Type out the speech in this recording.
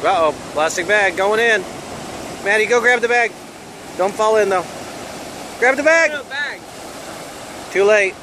Uh-oh, plastic bag going in. Maddie, go grab the bag. Don't fall in though. Grab the bag. No, bag. Too late.